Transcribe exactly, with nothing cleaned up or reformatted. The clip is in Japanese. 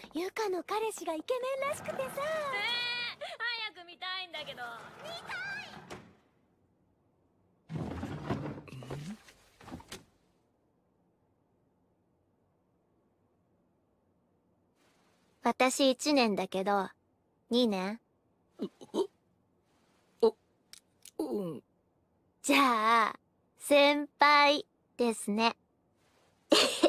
ゆかの彼氏がイケメンらしくてさ。 えー、早く見たいんだけど。見たい。 私いちねんだけど、にねん。 お、うん。 じゃあ、先輩ですね。